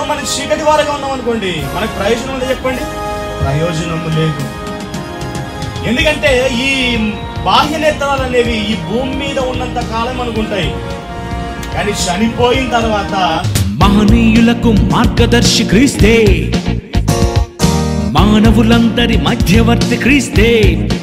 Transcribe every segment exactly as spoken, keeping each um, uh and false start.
మనకి చీకటి వారుగా ఉన్నాం అనుకోండి, మనకు ప్రయోజనం ఉందా చెప్పండి? ప్రయోజనం లేదు. ఎందుకంటే ఈ బాహ్య నేత్రాలు అనేవి ఈ భూమి మీద ఉన్నంత కాలం అనుకుంటాయి, కానీ చనిపోయిన తర్వాత మహనీయులకు మార్గదర్శి క్రీస్తే, మానవులందరి మధ్యవర్తి క్రీస్తే.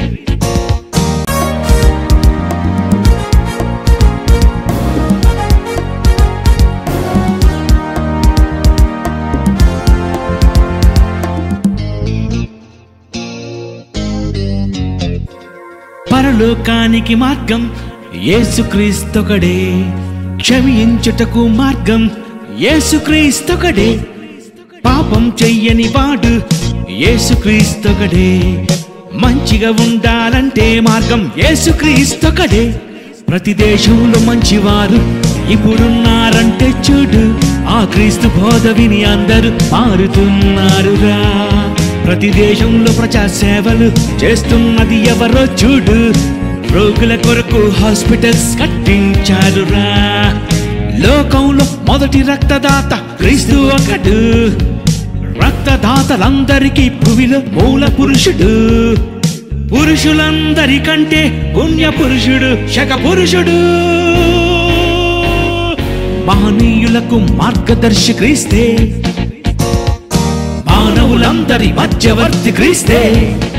పరలోకానికి మార్గం యేసుక్రీస్తొకడే, క్షమించుటకు మార్గం యేసుక్రీస్తొకడే, పాపం చెయ్యని వాడు యేసుక్రీస్తొకడే, మంచిగా ఉండాలంటే మార్గం యేసుక్రీస్తొకడే. ప్రతి దేశంలో మంచివారు ఇప్పుడున్నారంటే చూడు, ఆ క్రీస్తు బోధ విని అందరూ మారుతున్నారురా. ప్రతి దేశంలో ప్రజా సేవలు చేస్తున్నది ఎవరో చూడు, రోగుల కొరకు హాస్పిటల్స్ కట్టించారురా. లోకంలో మొదటి రక్తదాత క్రీస్తు ఒకడు, రక్తదాతలందరికీ భూమిలో మూల పురుషుడు. పురుషులందరికంటే పుణ్య పురుషుడు, శక పురుషుడు. మహనీయులకు మార్గదర్శి క్రీస్తే, మానవులందరి మధ్యవర్తి క్రీస్తే.